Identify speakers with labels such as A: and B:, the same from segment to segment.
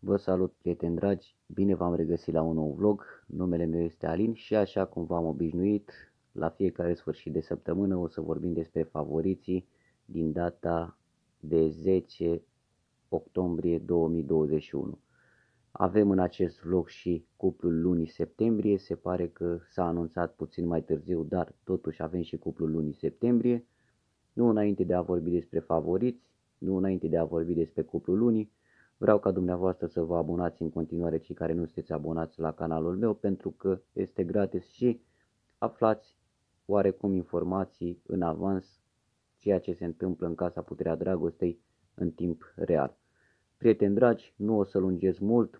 A: Vă salut, prieteni dragi, bine v-am regăsit la un nou vlog. Numele meu este Alin și așa cum v-am obișnuit, la fiecare sfârșit de săptămână o să vorbim despre favoriții din data de 10 octombrie 2021. Avem în acest vlog și cuplul lunii septembrie, se pare că s-a anunțat puțin mai târziu, dar totuși avem și cuplul lunii septembrie. Nu înainte de a vorbi despre favoriți, nu înainte de a vorbi despre cuplul lunii, vreau ca dumneavoastră să vă abonați în continuare cei care nu sunteți abonați la canalul meu, pentru că este gratis și aflați oarecum informații în avans, ceea ce se întâmplă în Casa Puterea Dragostei în timp real. Prieteni dragi, nu o să lungesc mult,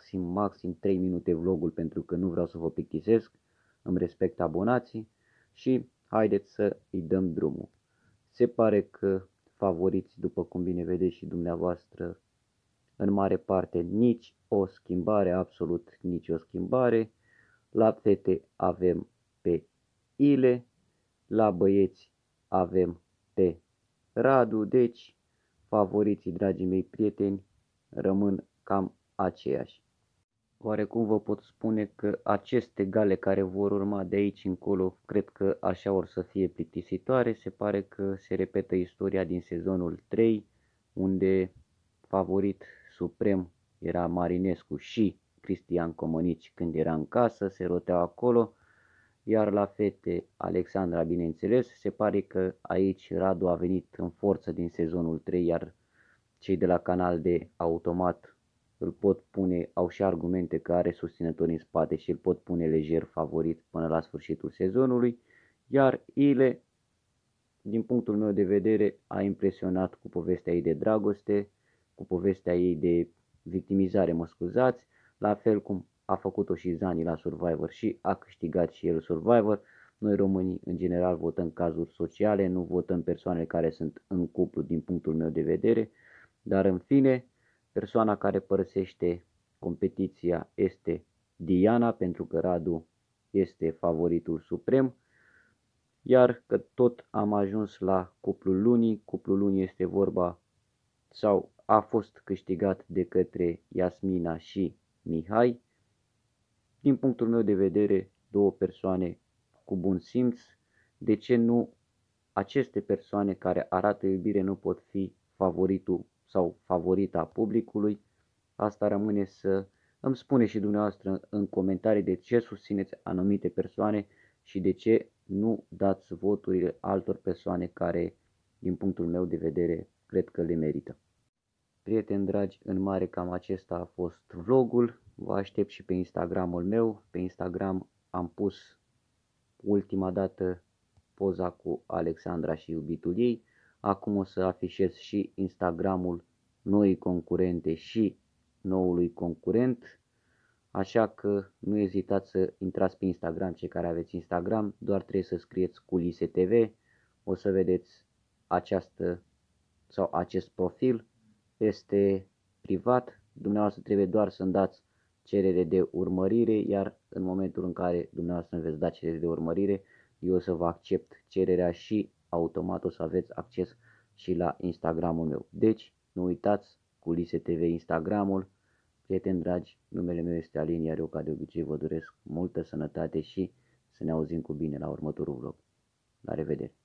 A: maxim 3 minute vlogul, pentru că nu vreau să vă plictisesc, îmi respect abonații și haideți să îi dăm drumul. Se pare că favoriți, după cum bine vedeți și dumneavoastră, în mare parte nici o schimbare, absolut nici o schimbare. La fete avem pe Ile, la băieți avem pe Radu, deci favoriții, dragii mei prieteni, rămân cam aceiași. Oarecum vă pot spune că aceste gale care vor urma de aici încolo, cred că așa or să fie plictisitoare. Se pare că se repetă istoria din sezonul 3, unde favorit suprem era Marinescu și Cristian Comănici când era în casă, se roteau acolo. Iar la fete, Alexandra, bineînțeles, se pare că aici Radu a venit în forță din sezonul 3, iar cei de la canal de automat îl pot pune, au și argumente că are susținători în spate și îl pot pune lejer favorit până la sfârșitul sezonului. Iar Ile, din punctul meu de vedere, a impresionat cu povestea ei de dragoste, cu povestea ei de victimizare, mă scuzați, la fel cum a făcut-o și Zani la Survivor și a câștigat și el Survivor. Noi românii în general votăm cazuri sociale, nu votăm persoane care sunt în cuplu din punctul meu de vedere, dar în fine, persoana care părăsește competiția este Diana, pentru că Radu este favoritul suprem. Iar că tot am ajuns la cuplul lunii, cuplul lunii este vorba sau a fost câștigat de către Iasmina și Mihai. Din punctul meu de vedere, două persoane cu bun simț. De ce nu aceste persoane care arată iubire nu pot fi favoritul sau favorita publicului? Asta rămâne să îmi spuneți și dumneavoastră în comentarii de ce susțineți anumite persoane și de ce nu dați voturile altor persoane care, din punctul meu de vedere, cred că le merită. Prieteni dragi, în mare cam acesta a fost vlogul. Vă aștept și pe Instagramul meu. Pe Instagram am pus ultima dată poza cu Alexandra și iubitul ei. Acum o să afișez și Instagramul noii concurente și noului concurent. Așa că nu ezitați să intrați pe Instagram, cei care aveți Instagram, doar trebuie să scrieți Culise TV. O să vedeți acest profil. Este privat, dumneavoastră trebuie doar să-mi dați cerere de urmărire, iar în momentul în care dumneavoastră îmi veți da cerere de urmărire, eu o să vă accept cererea și automat o să aveți acces și la Instagramul meu. Deci, nu uitați, Culise TV Instagramul. Prieteni dragi, numele meu este Alin, iar eu ca de obicei vă doresc multă sănătate și să ne auzim cu bine la următorul vlog. La revedere!